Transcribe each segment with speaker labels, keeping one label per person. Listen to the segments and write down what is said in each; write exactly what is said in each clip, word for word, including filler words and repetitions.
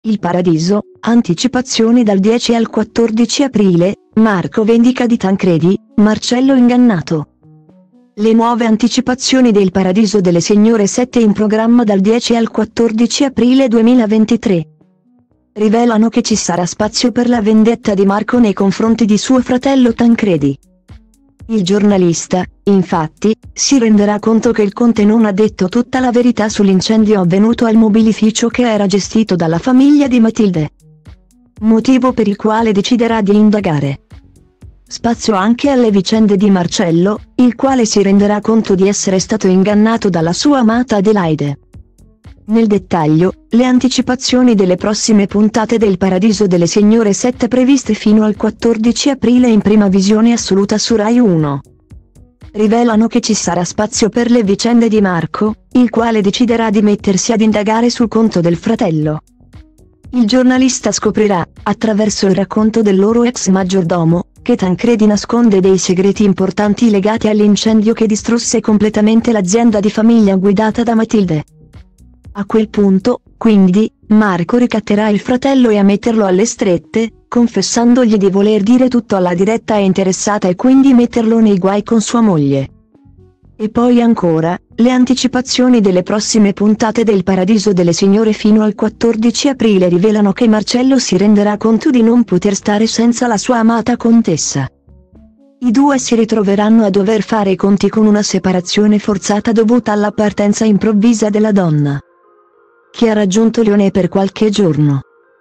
Speaker 1: Il Paradiso, anticipazioni dal dieci al quattordici aprile, Marco vendica di Tancredi, Marcello ingannato. Le nuove anticipazioni del Paradiso delle Signore sette in programma dal dieci al quattordici aprile duemilaventitré. Rivelano che ci sarà spazio per la vendetta di Marco nei confronti di suo fratello Tancredi. Il giornalista, infatti, si renderà conto che il conte non ha detto tutta la verità sull'incendio avvenuto al mobilificio che era gestito dalla famiglia di Matilde. Motivo per il quale deciderà di indagare. Spazio anche alle vicende di Marcello, il quale si renderà conto di essere stato ingannato dalla sua amata Adelaide. Nel dettaglio, le anticipazioni delle prossime puntate del Paradiso delle Signore sette previste fino al quattordici aprile in prima visione assoluta su Rai uno. Rivelano che ci sarà spazio per le vicende di Marco, il quale deciderà di mettersi ad indagare sul conto del fratello. Il giornalista scoprirà, attraverso il racconto del loro ex maggiordomo, che Tancredi nasconde dei segreti importanti legati all'incendio che distrusse completamente l'azienda di famiglia guidata da Matilde. A quel punto, quindi, Marco ricatterà il fratello e a metterlo alle strette, confessandogli di voler dire tutto alla diretta e interessata e quindi metterlo nei guai con sua moglie. E poi ancora, le anticipazioni delle prossime puntate del Paradiso delle Signore fino al quattordici aprile rivelano che Marcello si renderà conto di non poter stare senza la sua amata contessa. I due si ritroveranno a dover fare i conti con una separazione forzata dovuta alla partenza improvvisa della donna, che ha raggiunto Lione per qualche giorno.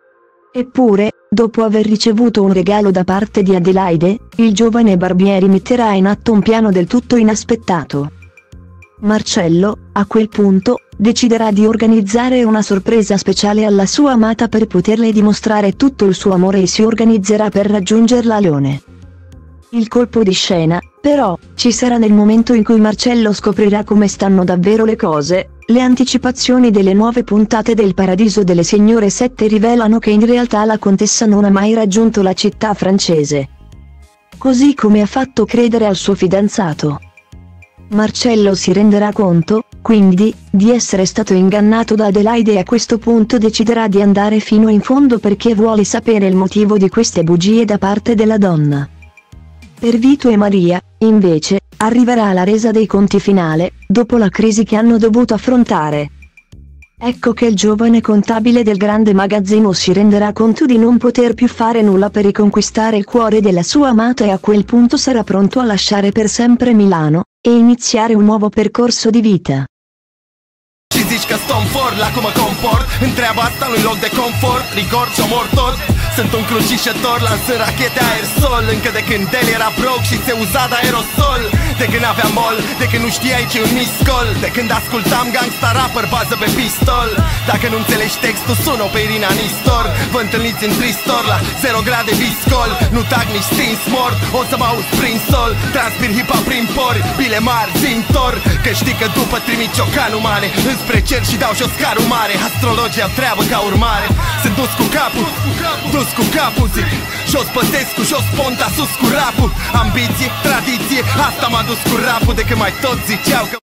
Speaker 1: Eppure, dopo aver ricevuto un regalo da parte di Adelaide, il giovane Barbieri metterà in atto un piano del tutto inaspettato. Marcello, a quel punto, deciderà di organizzare una sorpresa speciale alla sua amata per poterle dimostrare tutto il suo amore e si organizzerà per raggiungerla a Lione. Il colpo di scena, però, ci sarà nel momento in cui Marcello scoprirà come stanno davvero le cose. Le anticipazioni delle nuove puntate del Paradiso delle Signore sette rivelano che in realtà la contessa non ha mai raggiunto la città francese, così come ha fatto credere al suo fidanzato. Marcello si renderà conto, quindi, di essere stato ingannato da Adelaide e a questo punto deciderà di andare fino in fondo perché vuole sapere il motivo di queste bugie da parte della donna. Per Vito e Maria, invece, arriverà la resa dei conti finale, dopo la crisi che hanno dovuto affrontare. Ecco che il giovane contabile del grande magazzino si renderà conto di non poter più fare nulla per riconquistare il cuore della sua amata e a quel punto sarà pronto a lasciare per sempre Milano, e iniziare un nuovo percorso di vita.
Speaker 2: Și zici că stăm for la cum mă comport. Întreaba asta nu-i loc de confort. Rigor și omor tot. Sunt un crucișător, lansând rachete aerosol. Încă de când el era broke și se uza de aerosol. De când aveam mol, de când nu știai ce-i un miscol. De când ascultam gangsta rapper, bază pe pistol. Dacă nu înțelegi textul, sună pe Irina Nistor. Vă întâlniți în tristor la zero grade viscol. Nu tag nici stins mort, o să mă auzi prin sol. Transpir hip-hop prin pori, bile mari, zintor. Că știi că după trimit ciocanul mare înspre cer și dau jos carul mare. Astrologia treabă ca urmare. Sunt dus cu capul, dus cu capul zic. Jos Păsescu, jos Ponta, sus cu rapul. Ambiție, tradiție, asta m-a dus cu rapul. De când mai toți ziceau că